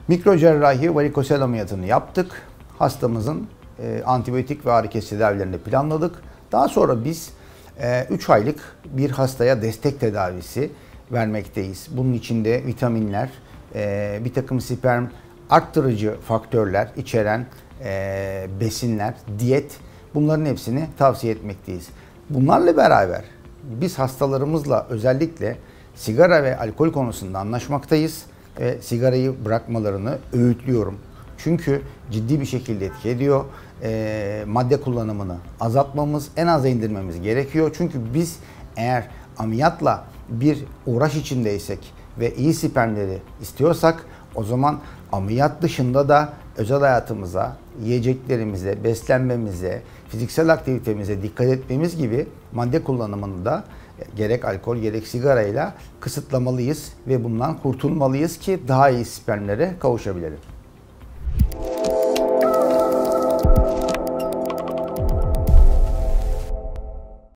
Mikrocerrahi varikosel ameliyatını yaptık. Hastamızın antibiyotik ve ağrı kesici tedavilerini planladık. Daha sonra biz 3 aylık bir hastaya destek tedavisi vermekteyiz. Bunun içinde vitaminler, bir takım sperm arttırıcı faktörler içeren besinler, diyet, bunların hepsini tavsiye etmekteyiz. Bunlarla beraber biz hastalarımızla özellikle sigara ve alkol konusunda anlaşmaktayız ve sigarayı bırakmalarını öğütlüyorum. Çünkü ciddi bir şekilde etki ediyor. Madde kullanımını azaltmamız, en aza indirmemiz gerekiyor. Çünkü biz eğer ameliyatla bir uğraş içindeysek ve iyi spermleri istiyorsak o zaman ameliyat dışında da özel hayatımıza, yiyeceklerimize, beslenmemize, fiziksel aktivitemize dikkat etmemiz gibi madde kullanımını da gerek alkol gerek sigarayla kısıtlamalıyız ve bundan kurtulmalıyız ki daha iyi spermlere kavuşabilelim.